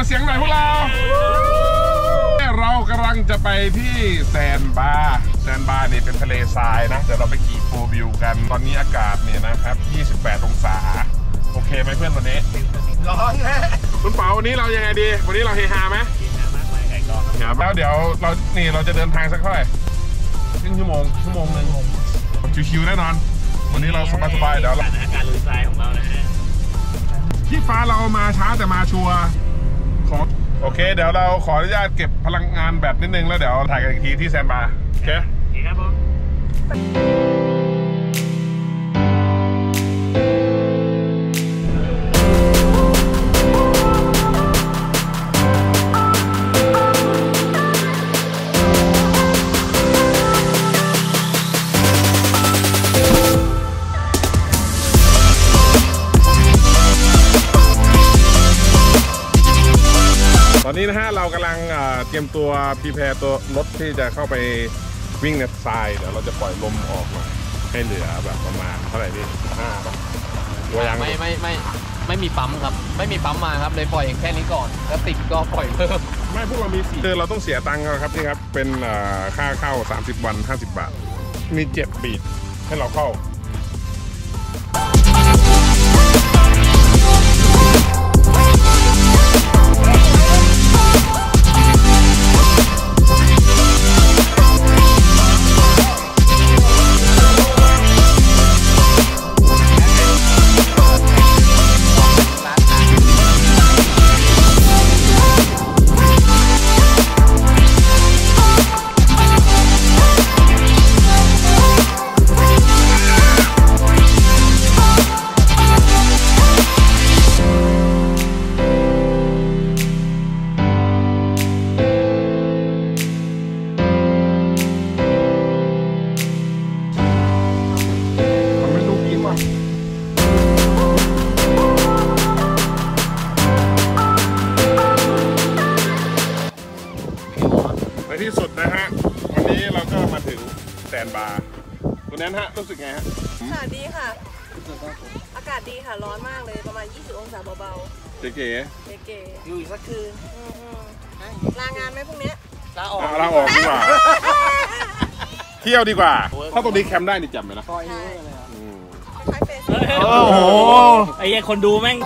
เสียงหน่อยพวกเรากำลังจะไปที่แซนบาร์นี่เป็นทะเลทรายนะเดี๋ยวเราไปขี่โฟวิวกันตอนนี้อากาศเนี่ยนะครับ28 องศาโอเคไหมเพื่อนวันนี้ร้อนแน่คุณเป๋าวันนี้เรายังไงดีวันนี้เราเฮฮาไหมเฮฮามากไปไก่กรอบแล้วเดี๋ยวเราจะเดินทางสักเท่าไหร่ครึ่งชั่วโมงนึงชิวๆแน่นอนวันนี้เราสบายๆเดี๋ยวการลุยทรายของเรานะฮะที่ฟ้าเรามาช้าแต่มาชัวร์ของโอเคเดี๋ยวเราขออนุญาตเก็บพลังงานแบตนิดนึงแล้วเดี๋ยวถ่ายกันอีกทีที่แซนบาร์โอเคครับผมตอนนี้นะฮะเรากำลังเตรียมตัวพรีแพร์ตัวรถที่จะเข้าไปวิ่งในทรายเดี๋ยวเราจะปล่อยลมออกมาให้เหลือแบบประมาณเท่าไหร่พี่5ป่ะไม่มีปั๊มครับไม่มีปั๊มมาครับเลยปล่อยแค่นี้ก่อนแล้วติดก็ปล่อยเพิ่มไม่พวกเรามี4เราต้องเสียตังค์ครับนี่ครับเป็นค่าเข้า30 วัน50 บาทมี7 บีทให้เราเข้าในที่สุดนะฮะวันนี้เราก็มาถึงแซนบาร์คุณแนนฮะรู้สึกไงฮะค่ะดีค่ะอากาศดีค่ะร้อนมากเลยประมาณ20 องศาเบาๆเก๋อยู่อีกสักคืนลางานไหมพวกนี้ลาออกดีกว่าเที่ยวดีกว่าถ้าตรงนี้แคมป์ได้นี่จำไหมนะโอ้โหไอ้ยังคนดูแม่ง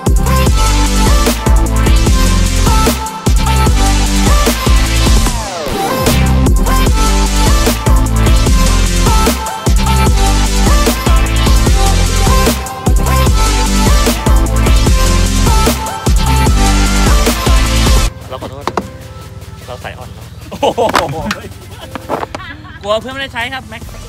เราใส่อ่อนแล้วกลัวเพื่อนไม่ได้ใช้ครับแม็ก